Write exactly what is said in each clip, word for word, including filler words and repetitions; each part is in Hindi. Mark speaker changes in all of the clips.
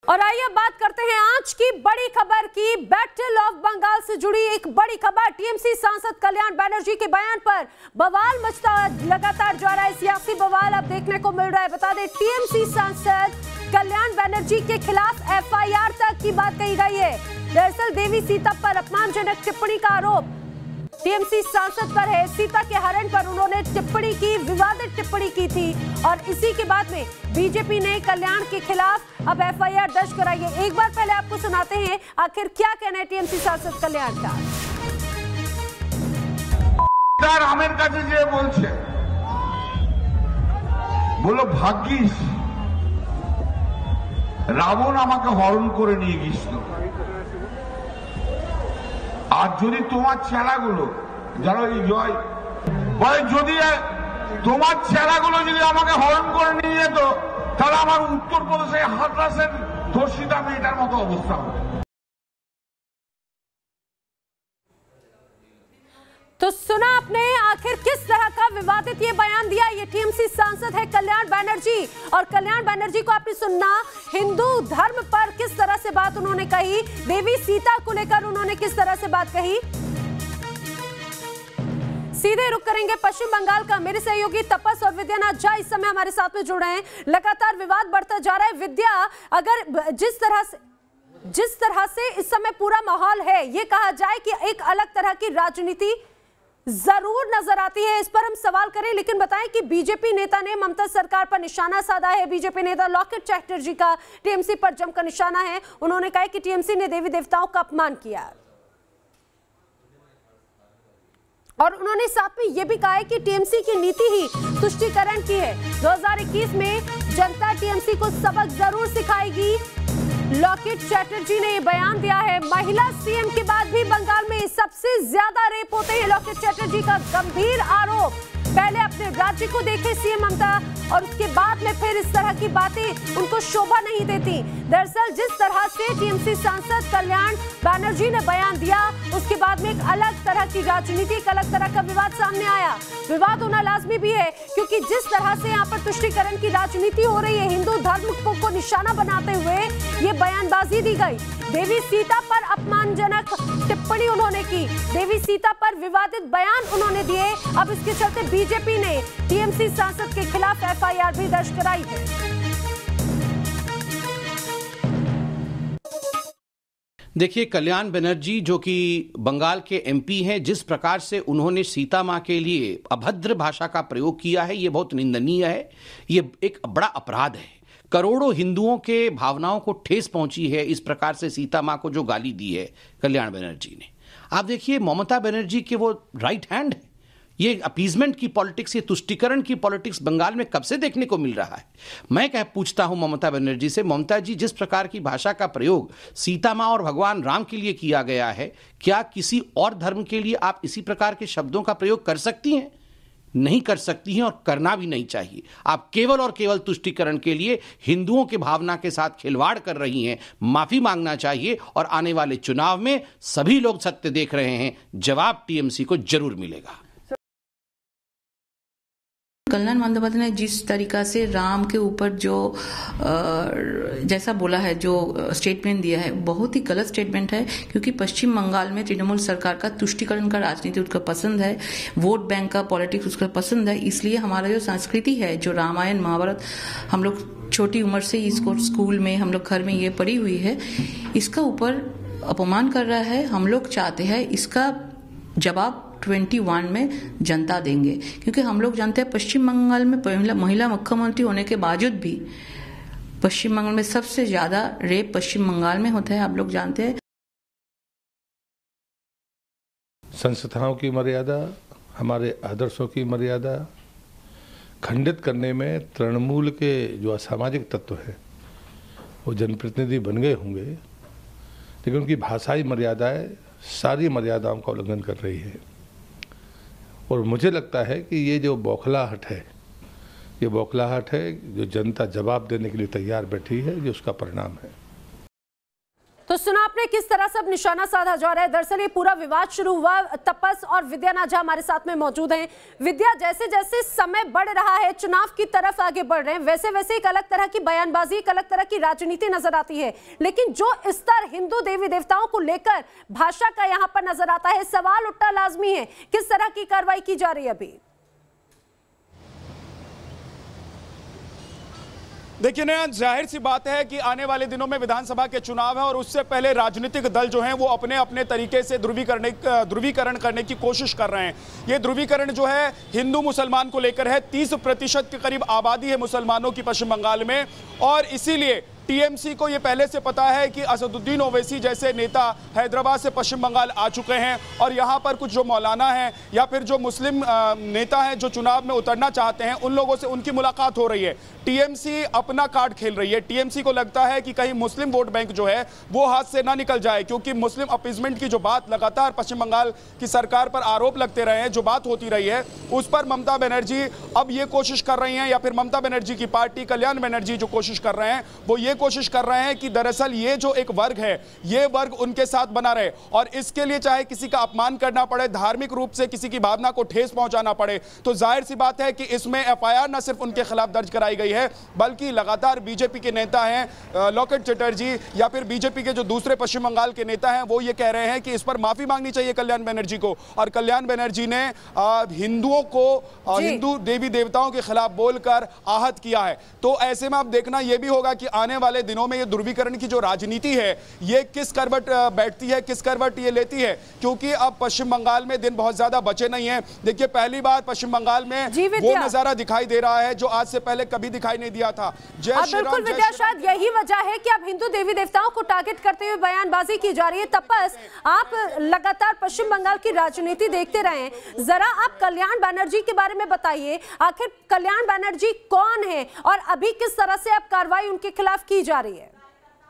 Speaker 1: और आइए बात करते हैं आज की बड़ी खबर की। बैटल ऑफ बंगाल से जुड़ी एक बड़ी खबर। टीएमसी सांसद कल्याण बनर्जी के बयान पर बवाल मचता लगातार जा रहा है। सियासी बवाल अब देखने को मिल रहा है। बता दें, टीएमसी सांसद कल्याण बनर्जी के खिलाफ एफआईआर तक की बात कही गई है। दरअसल देवी सीता पर अपमानजनक टिप्पणी का आरोप टीएमसी सांसद पर है। सीता के हरण पर उन्होंने टिप्पणी की, विवादित टिप्पणी की थी और इसी के बाद में बीजेपी ने कल्याण के खिलाफ अब एफआईआर दर्ज कराई है। एक बार पहले आपको सुनाते हैं आखिर क्या कहना है टीएमसी सांसद कल्याण का।
Speaker 2: আমের কাছে যে বলছে বলো ভাগ্যিস রাবণ আমাকে হরণ করে নিয়ে গিয়েছিল। আর যদি তোমার চেলাগুলো যারা এই জয় বলে যদি তোমার চেলাগুলো যদি আমাকে হরণ করে নিয়ে যেত তাহলে আমার উত্তরপ্রদেশে হাতরাসের ধর্ষিতা মেয়েটার মতো অবস্থা হবে।
Speaker 1: तो सुना आपने आखिर किस तरह का विवादित ये बयान दिया। ये टीएमसी सांसद है कल्याण बनर्जी और कल्याण बनर्जी को आपने सुनना, हिंदू धर्म पर किस तरह से बात उन्होंने कही, देवी सीता को लेकर उन्होंने किस तरह से बात कही। सीधे रुक करेंगे पश्चिम बंगाल का। मेरे सहयोगी तपस और विद्यानाथ झा इस समय हमारे साथ में जुड़ रहे हैं। लगातार विवाद बढ़ता जा रहा है। विद्या, अगर जिस तरह से जिस तरह से इस समय पूरा माहौल है, ये कहा जाए कि एक अलग तरह की राजनीति जरूर नजर आती है, इस पर हम सवाल करें। लेकिन बताएं कि बीजेपी नेता ने ममता सरकार पर निशाना साधा है। बीजेपी नेता लॉकेट चैटर्जी का टीएमसी पर जमकर निशाना है। उन्होंने कहा कि टीएमसी ने देवी देवताओं का अपमान किया और उन्होंने साथ में यह भी कहा है कि टीएमसी की नीति ही तुष्टीकरण की है। दो हज़ार इक्कीस में जनता टीएमसी को सबक जरूर सिखाएगी। लॉकेट चैटर्जी ने बयान दिया है। महिला सीएम के बाद भी बंगाल में सबसे ज्यादा रेप होते हैं, लॉकेट चैटर्जी का गंभीर आरोप। पहले अपने राज्य को देखे सीएम ममता और उसके बाद में फिर इस तरह की बातें उनको शोभा नहीं देती। दरअसल जिस तरह से टीएमसी सांसद कल्याण बनर्जी ने बयान दिया, उसके बाद में एक अलग तरह की राजनीति, एक अलग तरह का विवाद सामने आया। विवाद होना लाजमी भी है क्योंकि जिस तरह से यहाँ पर तुष्टीकरण की राजनीति हो रही है, हिंदू धर्म को, को निशाना बनाते हुए ये बयानबाजी दी गई। देवी सीता पर अपमानजनक टिप्पणी उन्होंने की, देवी सीता पर विवादित बयान उन्होंने दिए। अब इसके चलते बीजेपी ने टीएमसी सांसद के खिलाफ एफआईआर भी दर्ज कराई है।
Speaker 3: देखिए, कल्याण बनर्जी जो कि बंगाल के एमपी हैं, जिस प्रकार से उन्होंने सीता मां के लिए अभद्र भाषा का प्रयोग किया है, ये बहुत निंदनीय है। ये एक बड़ा अपराध है। करोड़ों हिंदुओं के भावनाओं को ठेस पहुंची है इस प्रकार से सीता मां को जो गाली दी है कल्याण बनर्जी ने। आप देखिए, ममता बनर्जी के वो राइट हैंड है। ये अपीजमेंट की पॉलिटिक्स, ये तुष्टीकरण की पॉलिटिक्स बंगाल में कब से देखने को मिल रहा है। मैं कह पूछता हूं ममता बनर्जी से, ममता जी, जिस प्रकार की भाषा का प्रयोग सीता मां और भगवान राम के लिए किया गया है, क्या किसी और धर्म के लिए आप इसी प्रकार के शब्दों का प्रयोग कर सकती हैं? नहीं कर सकती हैं और करना भी नहीं चाहिए। आप केवल और केवल तुष्टीकरण के लिए हिंदुओं की भावना के साथ खिलवाड़ कर रही हैं। माफी मांगना चाहिए और आने वाले चुनाव में सभी लोग सत्य देख रहे हैं, जवाब टीएमसी को जरूर मिलेगा।
Speaker 4: कल्याण बंदोपाध्याय ने जिस तरीका से राम के ऊपर जो जैसा बोला है, जो स्टेटमेंट दिया है, बहुत ही गलत स्टेटमेंट है। क्योंकि पश्चिम बंगाल में तृणमूल सरकार का तुष्टीकरण का राजनीति उसको पसंद है, वोट बैंक का पॉलिटिक्स उसको पसंद है। इसलिए हमारा जो संस्कृति है, जो रामायण महाभारत हम लोग छोटी उम्र से इसको स्कूल में, हम लोग घर में ये पढ़ी हुई है, इसका ऊपर अपमान कर रहा है। हम लोग चाहते हैं इसका जवाब इक्कीस में जनता देंगे। क्योंकि हम लोग जानते हैं पश्चिम बंगाल में महिला महिला मुख्यमंत्री होने के बावजूद भी पश्चिम बंगाल में सबसे ज्यादा रेप पश्चिम बंगाल में होता है, आप लोग जानते हैं।
Speaker 5: संस्थाओं की मर्यादा, हमारे आदर्शों की मर्यादा खंडित करने में तृणमूल के जो असामाजिक तत्व है वो जनप्रतिनिधि बन गए होंगे, लेकिन उनकी भाषाई मर्यादाएं सारी मर्यादाओं का उल्लंघन कर रही है। और मुझे लगता है कि ये जो बौखलाहट है, ये बौखलाहट है जो जनता जवाब देने के लिए तैयार बैठी है, ये उसका परिणाम है।
Speaker 1: तो सुना आपने किस तरह से अब निशाना साधा जा रहा है। दरअसल ये पूरा विवाद शुरू हुआ, तपस और विद्या नाझा हमारे साथ में मौजूद हैं। विद्या, जैसे जैसे समय बढ़ रहा है, चुनाव की तरफ आगे बढ़ रहे हैं, वैसे वैसे एक अलग तरह की बयानबाजी, एक अलग तरह की राजनीति नजर आती है। लेकिन जो स्तर हिंदू देवी देवताओं को लेकर भाषा का यहाँ पर नजर आता है, सवाल उठना लाजमी है, किस तरह की कार्रवाई की जा रही है अभी?
Speaker 6: देखिए ना, जाहिर सी बात है कि आने वाले दिनों में विधानसभा के चुनाव है और उससे पहले राजनीतिक दल जो हैं वो अपने अपने तरीके से ध्रुवीकरण ध्रुवीकरण करने की कोशिश कर रहे हैं। ये ध्रुवीकरण जो है हिंदू मुसलमान को लेकर है। तीस प्रतिशत के करीब आबादी है मुसलमानों की पश्चिम बंगाल में, और इसीलिए टीएमसी को ये पहले से पता है कि असदुद्दीन ओवैसी जैसे नेता हैदराबाद से पश्चिम बंगाल आ चुके हैं, और यहाँ पर कुछ जो मौलाना हैं या फिर जो मुस्लिम नेता हैं जो चुनाव में उतरना चाहते हैं, उन लोगों से उनकी मुलाकात हो रही है। टीएमसी अपना कार्ड खेल रही है। टीएमसी को लगता है कि कहीं मुस्लिम वोट बैंक जो है वो हाथ से ना निकल जाए, क्योंकि मुस्लिम अपीजमेंट की जो बात लगातार पश्चिम बंगाल की सरकार पर आरोप लगते रहे हैं, जो बात होती रही है, उस पर ममता बनर्जी अब ये कोशिश कर रही हैं, या फिर ममता बनर्जी की पार्टी कल्याण बनर्जी जो कोशिश कर रहे हैं वो ये कोशिश कर रहे हैं कि दरअसल ये जो एक वर्ग है, ये वर्ग उनके साथ बना रहे, और इसके लिए चाहे किसी का अपमान करना पड़े, धार्मिक रूप से किसी की भावना को ठेस पहुंचाना पड़े, तो जाहिर सी बात है कि इसमें एफआईआर न सिर्फ उनके खिलाफ दर्ज कराई गई है, बल्कि लगातार बीजेपी के नेता हैं लॉकेट चटर्जी या फिर बीजेपी के जो दूसरे पश्चिम बंगाल के नेता हैं वो ये कह रहे हैं कि इस पर माफी मांगनी चाहिए कल्याण बनर्जी को, और कल्याण बनर्जी ने हिंदुओं को हिंदू देवी देवताओं के खिलाफ बोलकर आहत किया है। तो ऐसे में अब देखना यह भी होगा कि आने वाले दिनों में ये ध्रुवीकरण की जो राजनीति है ये किस करवट बैठती है, किस करवट ये लेती है, क्योंकि अब पश्चिम बंगाल में दिन बहुत ज्यादा बचे नहीं है। देखिए, पहली बार पश्चिम बंगाल में वो नजारा दिखाई दे रहा है जो आज से पहले कभी दिखाई नहीं दिया था। जय श्री राम।
Speaker 1: बिल्कुल विद्या, शायद यही वजह है कि अब हिंदू देवी देवताओं को टारगेट करते हुए बयानबाजी की जा रही है। तपस, आप लगातार पश्चिम बंगाल की राजनीति देखते रहे, जरा आप कल्याण बनर्जी के बारे में बताइए, आखिर कल्याण बनर्जी कौन है और अभी किस तरह से अब कार्रवाई उनके खिलाफ की जा रही है?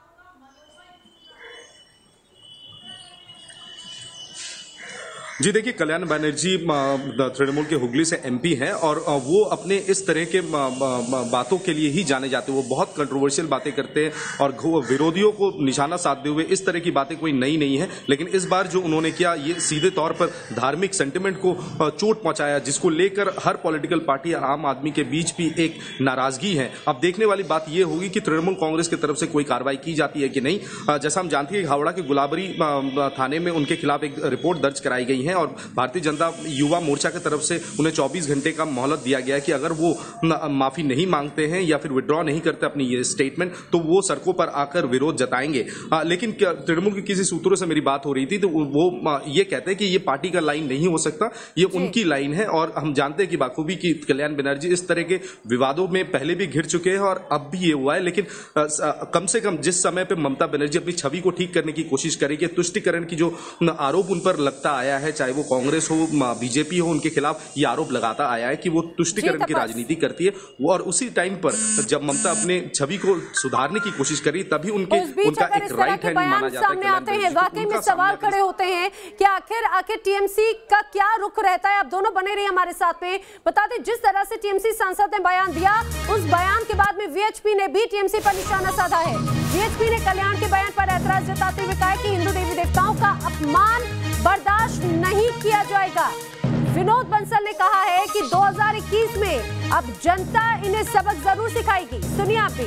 Speaker 7: जी देखिए, कल्याण बनर्जी तृणमूल के हुगली से एमपी हैं और वो अपने इस तरह के बातों के लिए ही जाने जाते हैं। वो बहुत कंट्रोवर्शियल बातें करते हैं और विरोधियों को निशाना साधते हुए इस तरह की बातें कोई नई नहीं है, लेकिन इस बार जो उन्होंने किया ये सीधे तौर पर धार्मिक सेंटिमेंट को चोट पहुंचाया, जिसको लेकर हर पॉलिटिकल पार्टी और आम आदमी के बीच भी एक नाराजगी है। अब देखने वाली बात यह होगी कि तृणमूल कांग्रेस की तरफ से कोई कार्रवाई की जाती है कि नहीं। जैसा हम जानते हैं कि हावड़ा के गुलाबरी थाने में उनके खिलाफ एक रिपोर्ट दर्ज कराई गई है और भारतीय जनता युवा मोर्चा की तरफ से उन्हें चौबीस घंटे का मोहलत दिया गया है कि अगर वो माफी नहीं मांगते हैं या फिर विड्रॉ नहीं करते अपनी ये स्टेटमेंट तो वो सड़कों पर आकर विरोध जताएंगे। आ, लेकिन तृणमूल के किसी सूत्रों से मेरी बात हो रही थी तो वो ये कहते हैं कि ये पार्टी का लाइन नहीं हो सकता, ये उनकी लाइन है। और हम जानते हैं कि बाखूबी की कल्याण बनर्जी इस तरह के विवादों में पहले भी घिर चुके हैं और अब भी ये हुआ है, लेकिन कम से कम जिस समय पर ममता बनर्जी अपनी छवि को ठीक करने की कोशिश करेगी, तुष्टिकरण की जो आरोप उन पर लगता आया है, चाहे वो कांग्रेस हो बीजेपी हो, उनके खिलाफ ये आरोप लगाता आया है कि वो तुष्टिकरण की राजनीति करती है। वो और उसी टाइम पर जब ममता अपने छवि को सुधारने की कोशिश करी तभी उनके उनका एक राइट हैंड माना जाता है।
Speaker 1: सामने आते हैं, वाकई में सवाल खड़े होते हैं कि आखिर आखिर टीएमसी का क्या रुख रहता है। आप दोनों बने रहिए हमारे साथ में। बता दें, जिस तरह से टीएमसी सांसद ने बयान दिया, उस बयान के बाद में वीएचपी ने भी टीएमसी पर निशाना साधा है। वीएचपी ने कल्याण के बयान पर ऐतराज जताते हुए कहा कि हिंदू देवी देवताओं का अपमान बर्दाश्त नहीं किया जाएगा। विनोद बंसल ने कहा है कि दो हज़ार इक्कीस में अब जनता इन्हें सबक जरूर सिखाएगी। सुनिए आप भी।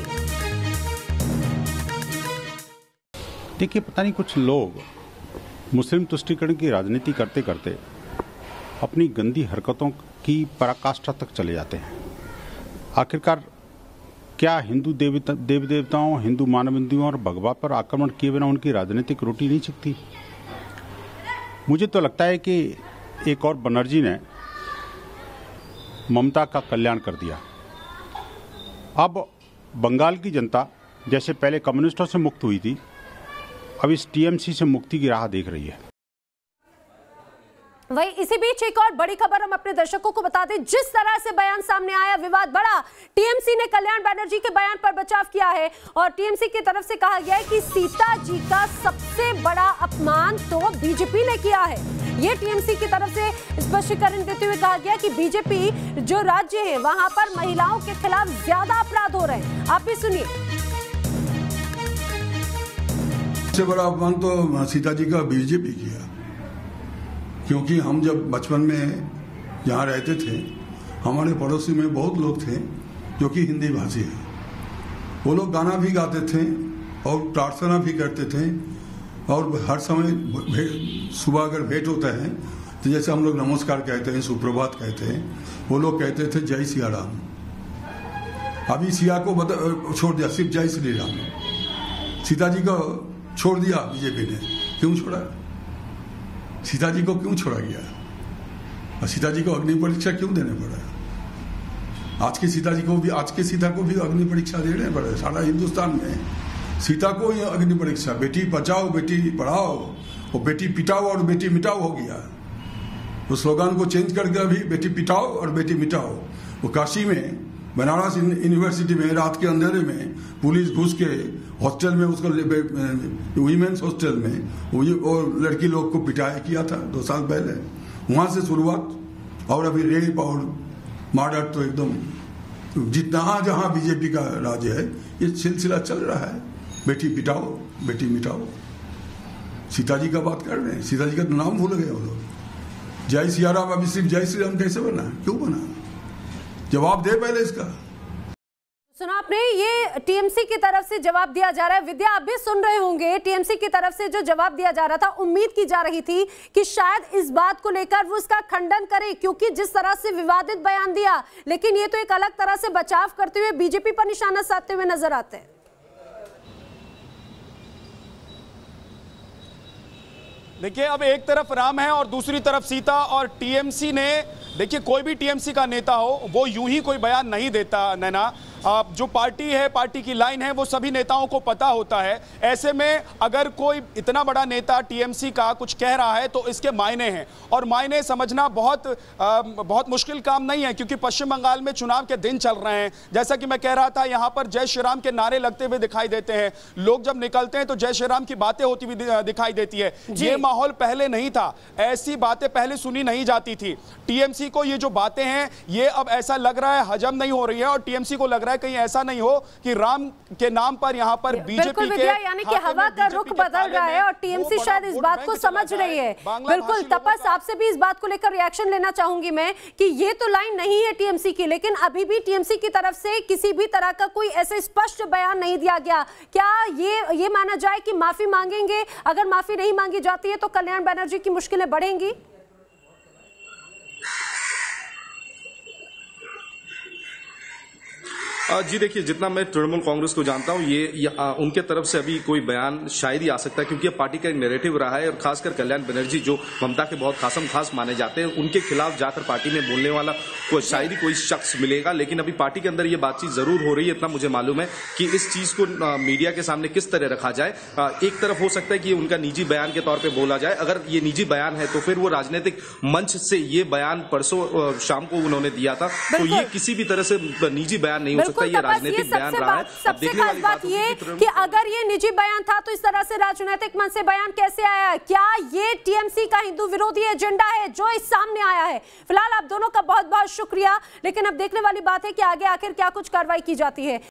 Speaker 8: देखिए, पता नहीं कुछ लोग मुस्लिम तुष्टीकरण की राजनीति करते करते अपनी गंदी हरकतों की पराकाष्ठा तक चले जाते हैं। आखिरकार क्या हिंदू देवी देवी देवताओं, हिंदू मानवंदियों और भगवा पर आक्रमण किए बिना उनकी राजनीतिक रोटी नहीं छिकती? मुझे तो लगता है कि एक और बनर्जी ने ममता का कल्याण कर दिया। अब बंगाल की जनता जैसे पहले कम्युनिस्टों से मुक्त हुई थी, अब इस टीएमसी से मुक्ति की राह देख रही है।
Speaker 1: वही इसी बीच एक और बड़ी खबर हम अपने दर्शकों को बता दें। जिस तरह से बयान सामने आया, विवाद बढ़ा, टीएमसी ने कल्याण बनर्जी के बयान पर बचाव किया है और टीएमसी की तरफ से कहा गया है कि सीता जी का सबसे बड़ा अपमान तो बीजेपी ने किया है। ये टीएमसी की तरफ से स्पष्टीकरण देते हुए कहा गया कि बीजेपी जो राज्य है वहां पर महिलाओं के खिलाफ ज्यादा अपराध हो रहे हैं। आप भी सुनिए।
Speaker 9: सबसे बड़ा अपमान तो सीता जी का बीजेपी किया, क्योंकि हम जब बचपन में यहाँ रहते थे, हमारे पड़ोसी में बहुत लोग थे जो कि हिंदी भाषी हैं। वो लोग गाना भी गाते थे और प्रार्थना भी करते थे, और हर समय सुबह अगर भेंट होता है तो जैसे हम लोग नमस्कार कहते हैं, सुप्रभात कहते हैं, वो लोग कहते थे जय सिया राम। अभी सिया को छोड़ दिया, सिर्फ जय श्री राम। सीता जी को छोड़ दिया बीजेपी ने। क्यों छोड़ा? सीता जी को क्यों छोड़ा गया? और सीता जी को अग्नि परीक्षा क्यों देने पड़ा? आज की सीता जी को भी, आज की सीता को भी अग्नि परीक्षा देने पड़े। सारा हिंदुस्तान में सीता को ही अग्नि परीक्षा, बेटी बचाओ बेटी पढ़ाओ, और बेटी पिटाओ और बेटी मिटाओ हो गया। वो स्लोगन को चेंज करके अभी बेटी पिटाओ और बेटी मिटाओ। वो काशी में, बनारस यूनिवर्सिटी में रात के अंधेरे में पुलिस घुस के हॉस्टल में, उसको वीमेंस हॉस्टल में और लड़की लोग को पिटाया किया था दो साल पहले। वहां से शुरुआत, और अभी रेप और मर्डर तो एकदम जितना जहां बीजेपी का राज है, ये सिलसिला चल रहा है। बेटी पिटाओ बेटी मिटाओ। सीता जी का बात कर रहे हैं, सीता जी का तो नाम भूल गए वो लोग। जय सिया राम अभी सिर्फ जय श्री राम कैसे बना? क्यों बना? जवाब दे पहले इसका।
Speaker 1: सुना आपने, ये टीएमसी की तरफ से जवाब दिया जा रहा है। विद्या, आप भी सुन रहे होंगे, टीएमसी की तरफ से जो जवाब दिया जा रहा था, उम्मीद की जा रही थी कि शायद इस बात को लेकर वो इसका खंडन करे, क्योंकि जिस तरह से विवादित बयान दिया, लेकिन ये तो एक अलग तरह से बचाव करते हुए बीजेपी पर निशाना साधते हुए नजर आते हैं।
Speaker 6: देखिए, अब एक तरफ राम है और दूसरी तरफ सीता, और टीएमसी ने, देखिए कोई भी टीएमसी का नेता हो वो यूं ही कोई बयान नहीं देता नैना। जो पार्टी है, पार्टी की लाइन है, वो सभी नेताओं को पता होता है। ऐसे में अगर कोई इतना बड़ा नेता टीएमसी का कुछ कह रहा है तो इसके मायने हैं, और मायने समझना बहुत आ, बहुत मुश्किल काम नहीं है, क्योंकि पश्चिम बंगाल में चुनाव के दिन चल रहे हैं। जैसा कि मैं कह रहा था, यहाँ पर जय श्री राम के नारे लगते हुए दिखाई देते हैं। लोग जब निकलते हैं तो जय श्री राम की बातें होती हुई दिखाई देती है। ये माहौल पहले नहीं था, ऐसी बातें पहले सुनी नहीं जाती थी। टीएमसी को ये जो बातें हैं, ये अब ऐसा लग रहा है हजम नहीं हो रही है, और टीएमसी को लग रहा है कहीं ऐसा नहीं हो कि राम के नाम पर यहाँ पर बीजेपी के,
Speaker 1: यानी कि हवा का रुख बदल रहा है और टीएमसी शायद इस बात को समझ रही है। बिल्कुल, तपस आपसे भी इस बात को लेकर रिएक्शन लेना चाहूंगी मैं कि ये तो लाइन नहीं है टीएमसी की, लेकिन अभी भी टीएमसी की तरफ से किसी भी तरह का कोई ऐसे स्पष्ट बयान नहीं दिया गया। क्या ये ये माना जाए कि माफी मांगेंगे? अगर माफी नहीं मांगी जाती है तो कल्याण बनर्जी की मुश्किलें बढ़ेंगी?
Speaker 7: जी देखिए, जितना मैं तृणमूल कांग्रेस को जानता हूं, ये, ये आ, उनके तरफ से अभी कोई बयान शायद ही आ सकता है, क्योंकि ये पार्टी का एक नैरेटिव रहा है, और खासकर कल्याण बनर्जी जो ममता के बहुत खासम खास माने जाते हैं, उनके खिलाफ जाकर पार्टी में बोलने वाला कोई शायद ही कोई शख्स मिलेगा। लेकिन अभी पार्टी के अंदर ये बातचीत जरूर हो रही है, इतना मुझे मालूम है कि इस चीज को आ, मीडिया के सामने किस तरह रखा जाए। आ, एक तरफ हो सकता है कि उनका निजी बयान के तौर पर बोला जाए। अगर ये निजी बयान है तो फिर वो राजनीतिक मंच से ये बयान परसों शाम को उन्होंने दिया था, तो ये किसी भी तरह से निजी बयान नहीं हो सकता, ये राजनीतिक बयान रहा है।
Speaker 1: सबसे खास बात ये कि अगर ये निजी बयान था तो इस तरह से राजनीतिक मंच से बयान कैसे आया? क्या ये टीएमसी का हिंदू विरोधी एजेंडा है जो इस सामने आया है? फिलहाल आप दोनों का बहुत बहुत शुक्रिया, लेकिन अब देखने वाली बात है कि आगे आखिर क्या कुछ कार्रवाई की जाती है।